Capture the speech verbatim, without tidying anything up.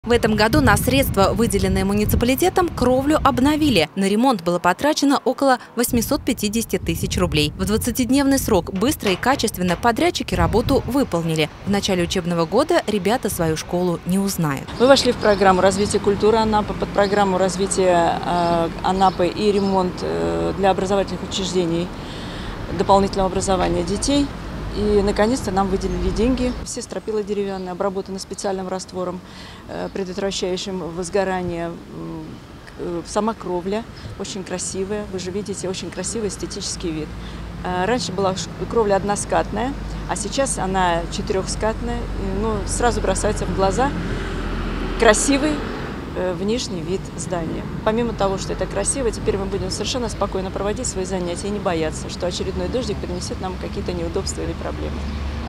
В этом году на средства, выделенные муниципалитетом, кровлю обновили. На ремонт было потрачено около восьмисот пятидесяти тысяч рублей. В двадцатидневный срок быстро и качественно подрядчики работу выполнили. В начале учебного года ребята свою школу не узнают. Мы вошли в программу развития культуры Анапы, под программу развития э, Анапы и ремонт э, для образовательных учреждений дополнительного образования детей. И, наконец-то, нам выделили деньги. Все стропила деревянные, обработаны специальным раствором, предотвращающим возгорание. Сама кровля очень красивая. Вы же видите, очень красивый эстетический вид. Раньше была кровля односкатная, а сейчас она четырехскатная. Ну, сразу бросается в глаза красивый внешний вид здания. Помимо того, что это красиво, теперь мы будем совершенно спокойно проводить свои занятия и не бояться, что очередной дождик принесет нам какие-то неудобства или проблемы.